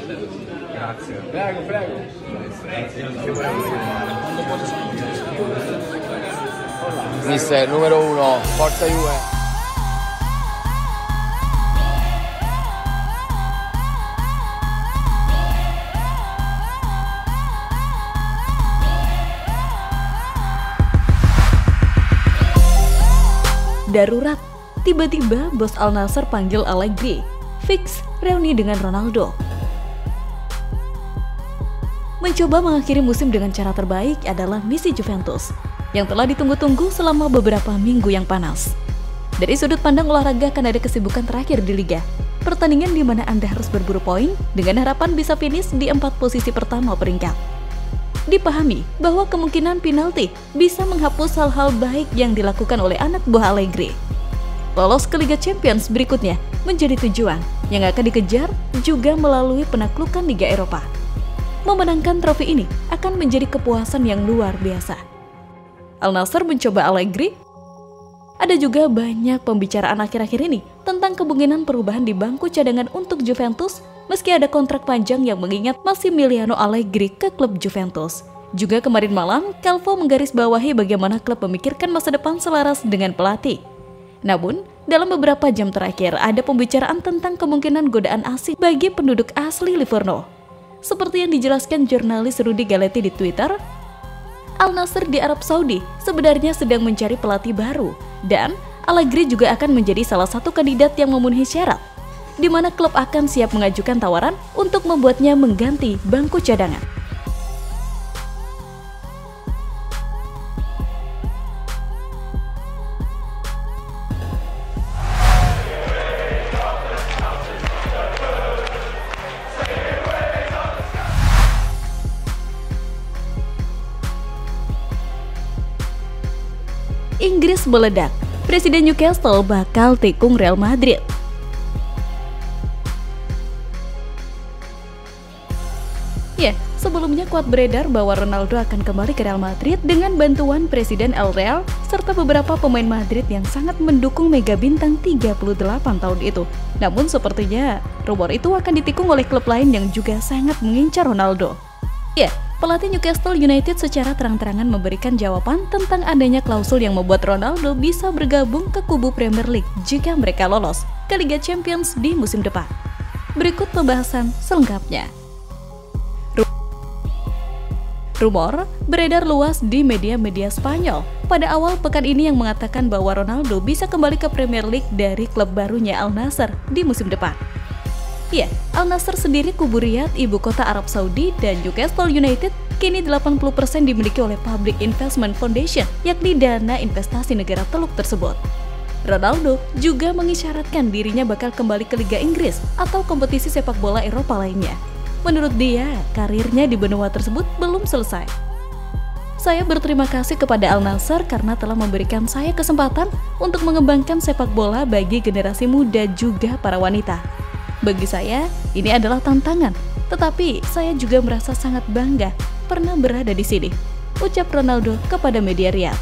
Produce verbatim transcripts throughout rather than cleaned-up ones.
Grazie. Prego, prego. Mister numero uno, Forza Juve. Darurat, tiba-tiba bos Al Nassr panggil Allegri. Fix reuni dengan Ronaldo. Mencoba mengakhiri musim dengan cara terbaik adalah misi Juventus yang telah ditunggu-tunggu selama beberapa minggu yang panas. Dari sudut pandang olahraga akan ada kesibukan terakhir di Liga. Pertandingan di mana Anda harus berburu poin dengan harapan bisa finish di empat posisi pertama peringkat. Dipahami bahwa kemungkinan penalti bisa menghapus hal-hal baik yang dilakukan oleh anak buah Allegri. Lolos ke Liga Champions berikutnya menjadi tujuan yang akan dikejar juga melalui penaklukan Liga Eropa. Memenangkan trofi ini akan menjadi kepuasan yang luar biasa. Al Nassr mencoba Allegri. Ada juga banyak pembicaraan akhir-akhir ini tentang kemungkinan perubahan di bangku cadangan untuk Juventus meski ada kontrak panjang yang mengingat Massimiliano Allegri ke klub Juventus. Juga kemarin malam, Calvo menggarisbawahi bagaimana klub memikirkan masa depan selaras dengan pelatih. Namun, dalam beberapa jam terakhir ada pembicaraan tentang kemungkinan godaan asing bagi penduduk asli Livorno. Seperti yang dijelaskan jurnalis Rudy Galetti di Twitter, Al Nassr di Arab Saudi sebenarnya sedang mencari pelatih baru dan Allegri juga akan menjadi salah satu kandidat yang memenuhi syarat, di mana klub akan siap mengajukan tawaran untuk membuatnya mengganti bangku cadangan. Inggris meledak, Presiden Newcastle bakal tikung Real Madrid. Ya, sebelumnya kuat beredar bahwa Ronaldo akan kembali ke Real Madrid dengan bantuan Presiden El Real serta beberapa pemain Madrid yang sangat mendukung mega bintang tiga puluh delapan tahun itu. Namun sepertinya rumor itu akan ditikung oleh klub lain yang juga sangat mengincar Ronaldo. Ya, pelatih Newcastle United secara terang-terangan memberikan jawaban tentang adanya klausul yang membuat Ronaldo bisa bergabung ke kubu Premier League jika mereka lolos ke Liga Champions di musim depan. Berikut pembahasan selengkapnya. Rumor beredar luas di media-media Spanyol pada awal pekan ini yang mengatakan bahwa Ronaldo bisa kembali ke Premier League dari klub barunya Al Nassr di musim depan. Ya, Al Nassr sendiri kubu Riyadh, ibu kota Arab Saudi, dan Newcastle United kini delapan puluh persen dimiliki oleh Public Investment Foundation, yakni dana investasi negara Teluk tersebut. Ronaldo juga mengisyaratkan dirinya bakal kembali ke Liga Inggris atau kompetisi sepak bola Eropa lainnya. Menurut dia, karirnya di benua tersebut belum selesai. Saya berterima kasih kepada Al Nassr karena telah memberikan saya kesempatan untuk mengembangkan sepak bola bagi generasi muda juga para wanita. Bagi saya, ini adalah tantangan, tetapi saya juga merasa sangat bangga pernah berada di sini, ucap Ronaldo kepada media Riyadh.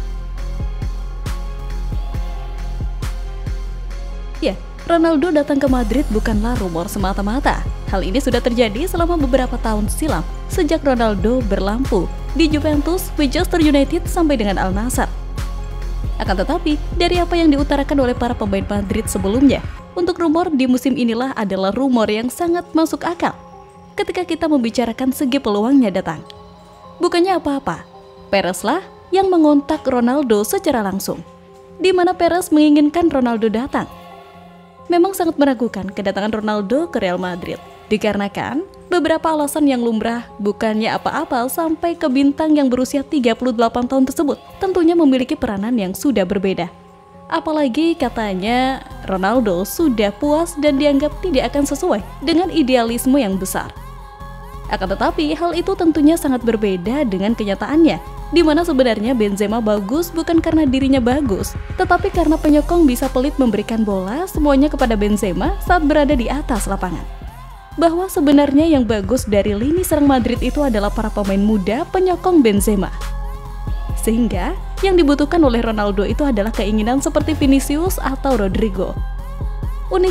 Ya, Ronaldo datang ke Madrid bukanlah rumor semata-mata. Hal ini sudah terjadi selama beberapa tahun silam, sejak Ronaldo berlampu di Juventus, Manchester United, sampai dengan Al Nassr. Akan tetapi, dari apa yang diutarakan oleh para pemain Madrid sebelumnya, untuk rumor di musim inilah adalah rumor yang sangat masuk akal ketika kita membicarakan segi peluangnya datang. Bukannya apa-apa, Perez lah yang mengontak Ronaldo secara langsung, di mana Perez menginginkan Ronaldo datang. Memang sangat meragukan kedatangan Ronaldo ke Real Madrid, dikarenakan beberapa alasan yang lumrah, bukannya apa-apa sampai ke bintang yang berusia tiga puluh delapan tahun tersebut tentunya memiliki peranan yang sudah berbeda. Apalagi katanya Ronaldo sudah puas dan dianggap tidak akan sesuai dengan idealisme yang besar. Akan tetapi hal itu tentunya sangat berbeda dengan kenyataannya, di mana sebenarnya Benzema bagus bukan karena dirinya bagus, tetapi karena penyokong bisa pelit memberikan bola semuanya kepada Benzema saat berada di atas lapangan. Bahwa sebenarnya yang bagus dari lini serang Madrid itu adalah para pemain muda penyokong Benzema. Sehingga yang dibutuhkan oleh Ronaldo itu adalah keinginan seperti Vinicius atau Rodrigo. Uniknya,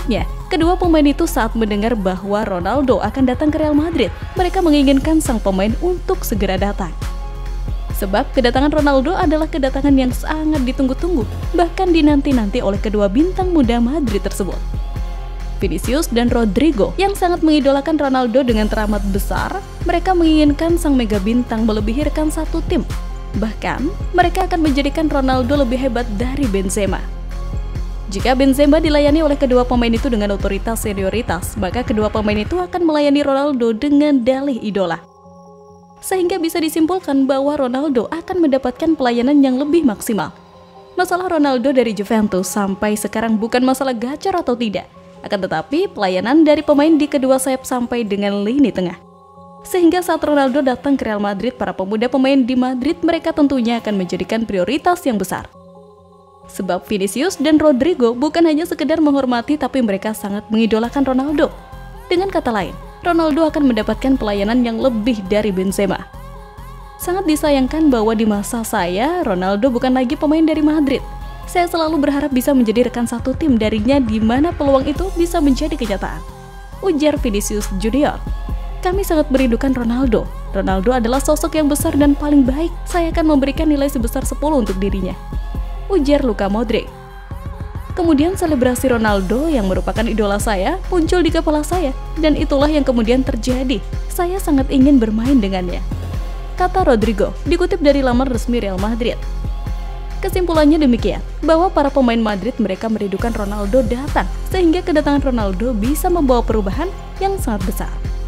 Kedua pemain itu saat mendengar bahwa Ronaldo akan datang ke Real Madrid, mereka menginginkan sang pemain untuk segera datang. Sebab kedatangan Ronaldo adalah kedatangan yang sangat ditunggu-tunggu, bahkan dinanti-nanti oleh kedua bintang muda Madrid tersebut. Vinicius dan Rodrigo yang sangat mengidolakan Ronaldo dengan teramat besar, mereka menginginkan sang mega bintang melebihi rekan satu tim. Bahkan, mereka akan menjadikan Ronaldo lebih hebat dari Benzema. Jika Benzema dilayani oleh kedua pemain itu dengan otoritas senioritas, maka kedua pemain itu akan melayani Ronaldo dengan dalih idola. Sehingga bisa disimpulkan bahwa Ronaldo akan mendapatkan pelayanan yang lebih maksimal. Masalah Ronaldo dari Juventus sampai sekarang bukan masalah gacor atau tidak, akan tetapi pelayanan dari pemain di kedua sayap sampai dengan lini tengah. Sehingga saat Ronaldo datang ke Real Madrid, para pemuda pemain di Madrid mereka tentunya akan menjadikan prioritas yang besar. Sebab Vinicius dan Rodrigo bukan hanya sekedar menghormati, tapi mereka sangat mengidolakan Ronaldo. Dengan kata lain, Ronaldo akan mendapatkan pelayanan yang lebih dari Benzema. Sangat disayangkan bahwa di masa saya, Ronaldo bukan lagi pemain dari Madrid. Saya selalu berharap bisa menjadi rekan satu tim darinya di mana peluang itu bisa menjadi kenyataan, ujar Vinicius Junior. Kami sangat merindukan Ronaldo. Ronaldo adalah sosok yang besar dan paling baik. Saya akan memberikan nilai sebesar sepuluh untuk dirinya, ujar Luka Modric. Kemudian selebrasi Ronaldo yang merupakan idola saya muncul di kepala saya, dan itulah yang kemudian terjadi. Saya sangat ingin bermain dengannya, kata Rodrigo, dikutip dari laman resmi Real Madrid. Kesimpulannya demikian, bahwa para pemain Madrid mereka merindukan Ronaldo datang, sehingga kedatangan Ronaldo bisa membawa perubahan yang sangat besar.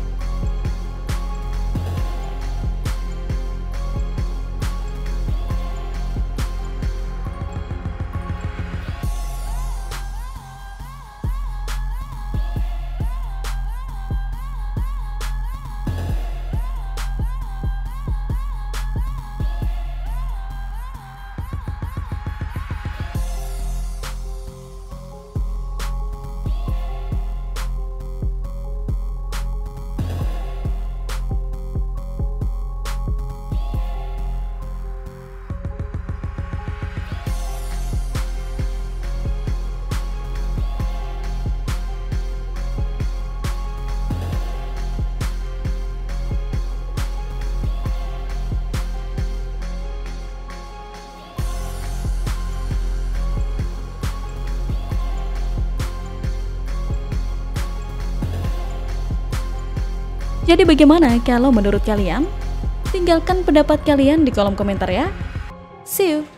Jadi bagaimana kalau menurut kalian? Tinggalkan pendapat kalian di kolom komentar ya. See you!